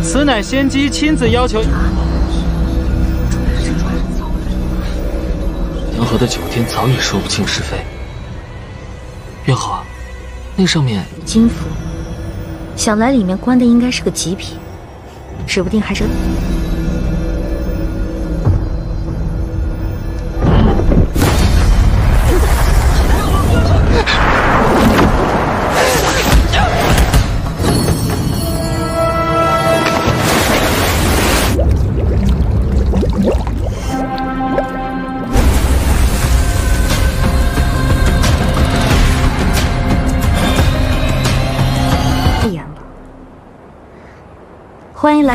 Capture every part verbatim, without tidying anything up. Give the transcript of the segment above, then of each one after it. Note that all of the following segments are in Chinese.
此乃仙姬亲自要求。 梁河的酒店早已说不清是非。元豪，那上面金符，想来里面关的应该是个极品，指不定还是。 欢迎来。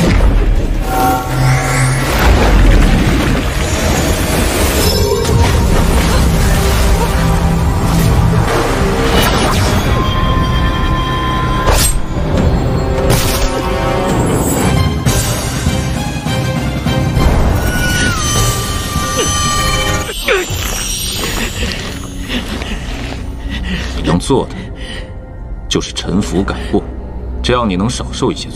你能做的就是臣服改过，这样你能少受一些罪。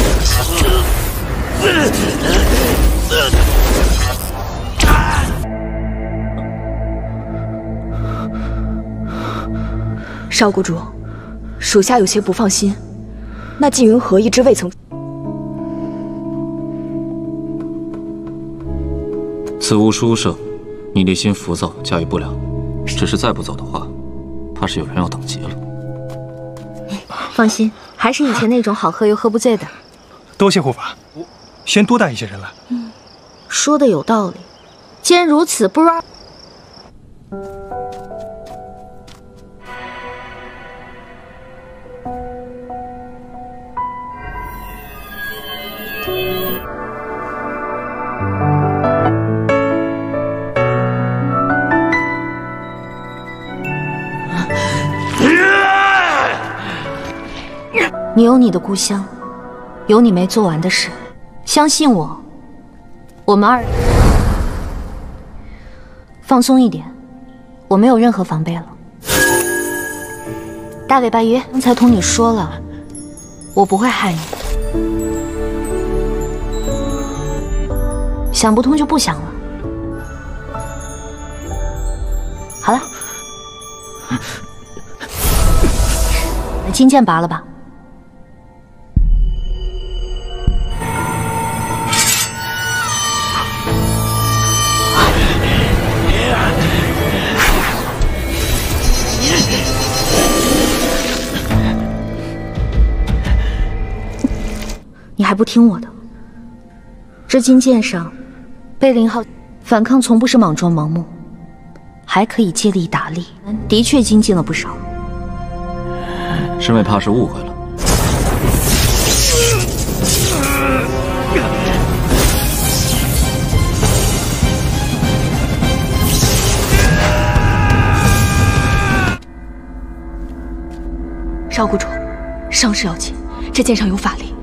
少谷主，属下有些不放心。那纪云河一直未曾。 此物殊胜，你内心浮躁，驾驭不了。只是再不走的话，怕是有人要等急了。 放心，还是以前那种好喝又喝不醉的。 多谢护法。 先多带一些人来。 嗯，说的有道理。既然如此，不如……你有你的故乡，有你没做完的事。 相信我，我们二放松一点，我没有任何防备了。大尾巴鱼，刚才同你说了，我不会害你。想不通就不想了。好了，把金剑拔了吧。 你还不听我的？这金剑上，贝林浩反抗从不是莽撞盲目，还可以借力打力，的确精进了不少。 师妹怕是误会了。 少谷主，伤势要紧，这剑上有法力。